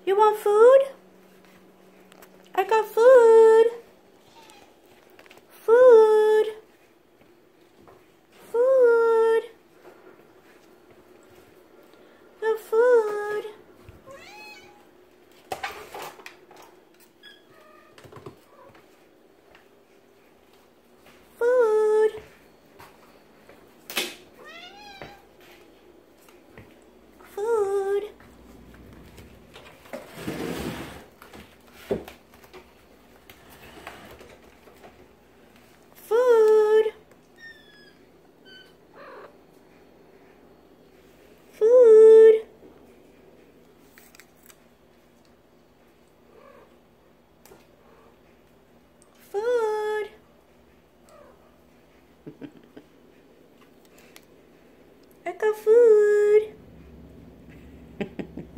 You want food? I got food. Food. Food. The food. Food. Food. Food. Food. Food. I got food.